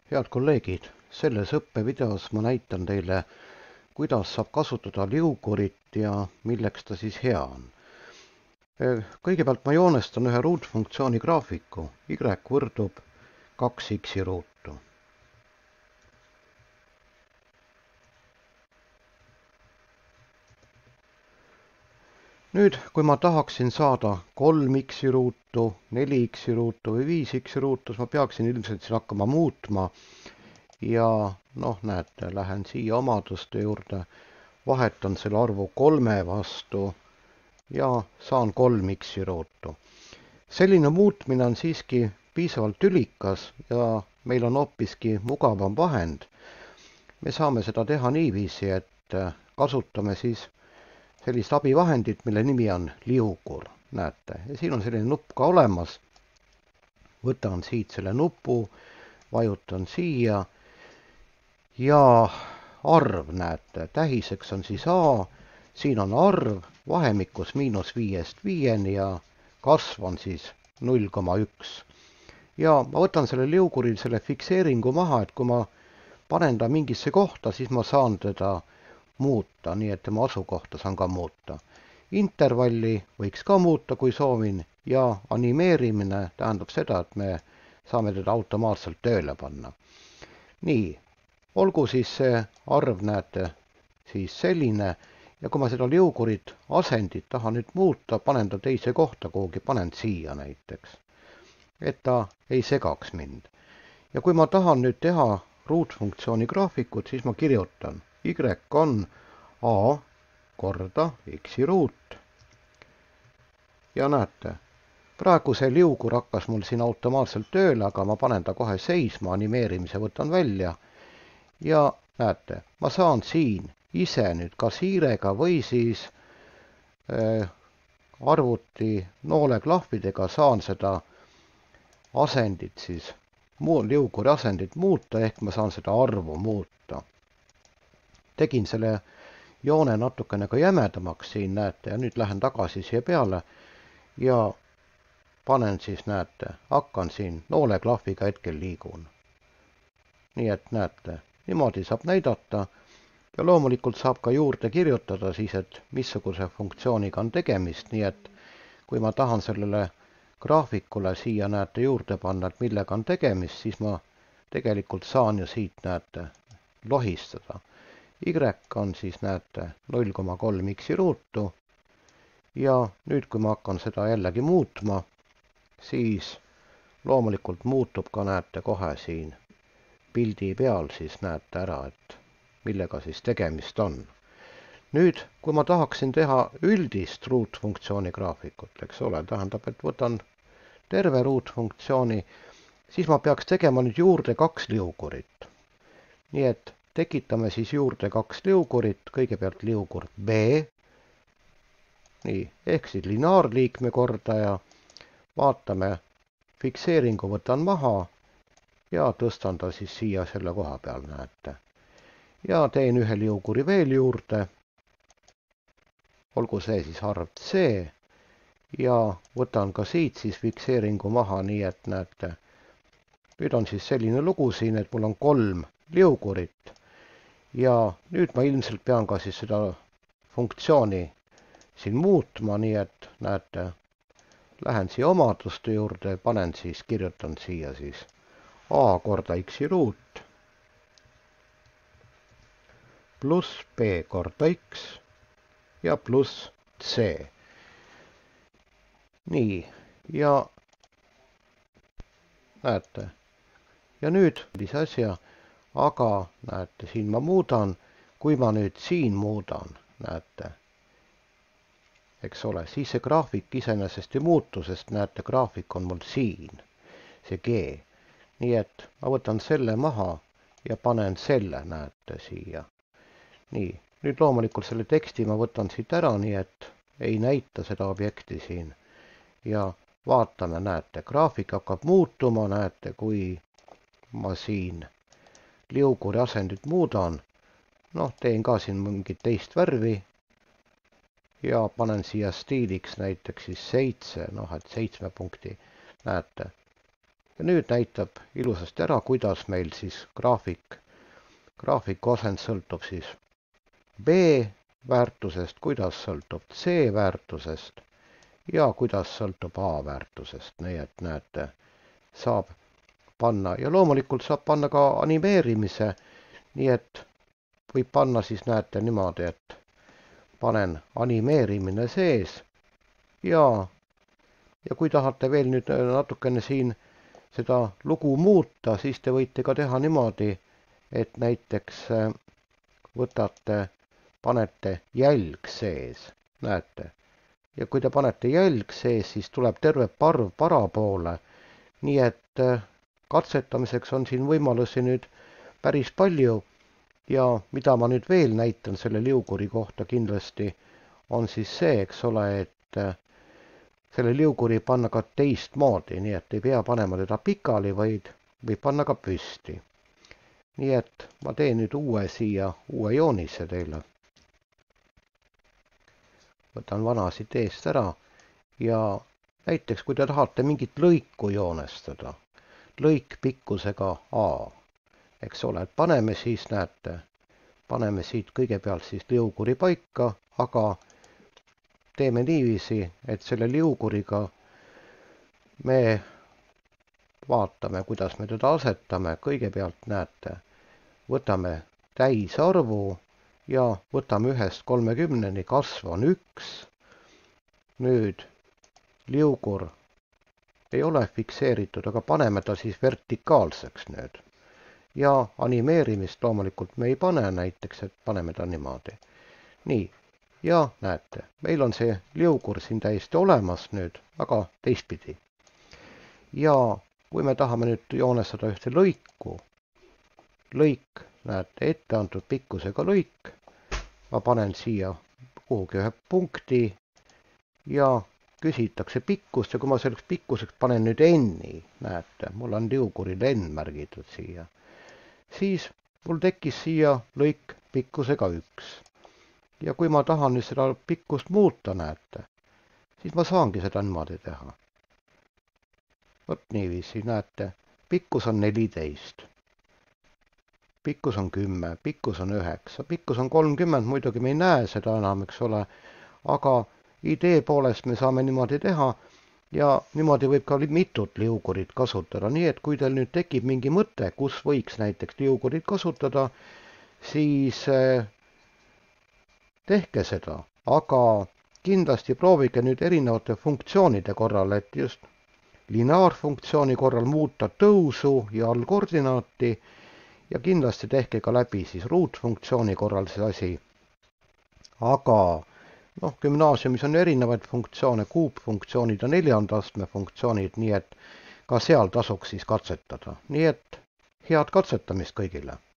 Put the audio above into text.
Head kolleegid, selles õppevideos ma näitan teile, kuidas saab kasutada liugurit ja milleks ta siis hea on. Kõigepealt ma joonestan ühe ruutfunktsiooni graafiku, y võrdub 2x ruutu. Nüüd, kui ma tahaksin saada 3x ruutu, 4x ruutu või 5x ruutu, siis ma peaksin ilmselt siin hakkama muutma. Ja näete, lähen siia omaduste juurde, vahetan selle arvu 3 vastu ja saan 3x ruutu. Selline muutmine on siiski piisavalt tülikas ja meil on hoopiski mugavam vahend. Me saame seda teha niiviisi, et kasutame siis sellist abivahendit, mille nimi on liugur, näete. Ja siin on selline nupp ka olemas. Võtan siit selle nupu, vajutan siia ja arv, näete, tähiseks on siis A, siin on arv vahemikus -5-st 5 ja kasv on siis 0,1. Ja ma võtan selle liuguril selle fikseeringu maha, et kui ma panen ta mingisse kohta, siis ma saan teda muuta, nii et tema asukohta saan ka muuta. Intervalli võiks ka muuta, kui soovin, ja animeerimine tähendab seda, et me saame teda automaatselt tööle panna. Nii, olgu siis see arv, näete, siis selline, ja kui ma seda liugurit asendit tahan nüüd muuta, panen ta teise kohta kuhugi, panen siia näiteks, et ta ei segaks mind. Ja kui ma tahan nüüd teha ruutfunktsiooni graafikut, siis ma kirjutan y on a korda x ruut. Ja näete, praegu see liugur hakkas mul siin automaatselt tööle, aga ma panen ta kohe seisma, animeerimise võtan välja. Ja näete, ma saan siin ise nüüd kas hiirega või siis arvuti nooleklahvidega saan seda asendit siis, liuguri asendit muuta, ehk ma saan seda arvu muuta. Tegin selle joone natukene ka jämedamaks siin, näete, ja nüüd lähen tagasi siia peale ja panen siis, näete, hakkan siin nooleklahviga hetkel liigun. Nii et näete, niimoodi saab näidata ja loomulikult saab ka juurde kirjutada siis, et missuguse funktsiooniga on tegemist, nii et kui ma tahan sellele graafikule siia, näete, juurde panna, et millega on tegemist, siis ma tegelikult saan ju siit, näete, lohistada. Y on siis, näete, 0,3x ruutu ja nüüd, kui ma hakkan seda jällegi muutma, siis loomulikult muutub ka, näete, kohe siin pildi peal siis näete ära, et millega siis tegemist on. Nüüd, kui ma tahaksin teha üldist ruutfunktsiooni graafikut, eks ole, tähendab, et võtan terve ruutfunktsiooni, siis ma peaks tegema nüüd juurde 2 liugurit. Nii et tekitame siis juurde 2 liugurit, kõigepealt liugur B, nii, ehk siis lineaarliikme kordaja, vaatame, fikseeringu võtan maha ja tõstan ta siis siia selle koha peal, näete. Ja teen ühe liuguri veel juurde, olgu see siis arv C, ja võtan ka siit siis fikseeringu maha, nii et näete, nüüd on siis selline lugu siin, et mul on 3 liugurit. Ja nüüd ma ilmselt pean ka siis seda funktsiooni siin muutma, nii et näete, lähen siia omaduste juurde, panen siis, kirjutan siia siis a korda x ruut pluss b korda x ja pluss c. Nii, ja näete, ja nüüd asja, aga näete, siin ma muudan, kui ma nüüd siin muudan, näete, eks ole, siis see graafik iseenesest ei muutu, sest näete, graafik on mul siin, see G. Nii et ma võtan selle maha ja panen selle, näete, siia. Nii, nüüd loomulikult selle teksti ma võtan siit ära, nii et ei näita seda objekti siin. Ja vaatame, näete, graafik hakkab muutuma, näete, kui ma siin liuguri asendit muudan, teen ka siin mingit teist värvi ja panen siia stiiliks näiteks siis 7, et 7 punkti, näete, Ja nüüd näitab ilusasti ära, kuidas meil siis graafiku asend sõltub siis B väärtusest, kuidas sõltub C väärtusest ja kuidas sõltub A väärtusest. Nii et näete, saab panna ja loomulikult saab panna ka animeerimise, nii et võib panna siis näete niimoodi, et panen animeerimine sees ja kui tahate veel nüüd natukene siin seda lugu muuta, siis te võite ka teha niimoodi, et näiteks võtate, panete jälg sees, näete. Ja kui te panete jälg sees, siis tuleb terve parv parapoole, nii et katsetamiseks on siin võimalusi nüüd päris palju ja mida ma nüüd veel näitan selle liuguri kohta kindlasti, on siis see, eks ole, et selle liuguri panna ka teistmoodi, nii et ei pea panema teda pikali, vaid võib panna ka püsti. Nii et ma teen nüüd uue joonise teile. Võtan vana siit eest ära ja näiteks kui te tahate mingit lõiku joonestada, lõik pikkusega A, eks ole, et paneme siis, näete, paneme siit kõigepealt siis liuguri paika, aga teeme niiviisi, et selle liuguriga me vaatame, kuidas me teda asetame. Kõigepealt näete, võtame täisarvu ja võtame 1–30, kasv on 1. Nüüd liugur ei ole fikseeritud, aga paneme ta siis vertikaalseks nüüd. Ja animeerimist loomulikult me ei pane, näiteks, et paneme ta niimoodi. Nii, ja näete, meil on see liugur siin täiesti olemas nüüd, aga teistpidi. Ja kui me tahame nüüd joonestada ühte lõiku, näete, ette antud pikkusega lõik, ma panen siia kuhugi ühe punkti ja küsitakse pikkust ja kui ma selleks pikkuseks panen nüüd n-i, näete, mul on liuguril n märgitud siia, siis mul tekkis siia lõik pikkusega 1. Ja kui ma tahan nüüd seda pikkust muuta, näete, siis ma saangi seda niimoodi teha. Võt niiviisi, näete, pikkus on 14. Pikkus on 10, pikkus on 9, pikkus on 30, muidugi me ei näe seda enam, eks ole, aga idee poolest me saame niimoodi teha ja niimoodi võib ka mitut liugurit kasutada, nii et kui teil nüüd tekib mingi mõte, kus võiks näiteks liugurit kasutada, siis tehke seda, aga kindlasti proovige nüüd erinevate funktsioonide korral, et just lineaarfunktsiooni korral muuta tõusu ja allkoordinaati ja kindlasti tehke ka läbi siis ruutfunktsiooni korral see asi. Aga gümnaasiumis on erinevaid funktsioone, kuupfunktsioonid ja 4. astme funktsioonid, nii et ka seal tasuks siis katsetada. Nii et head katsetamist kõigile!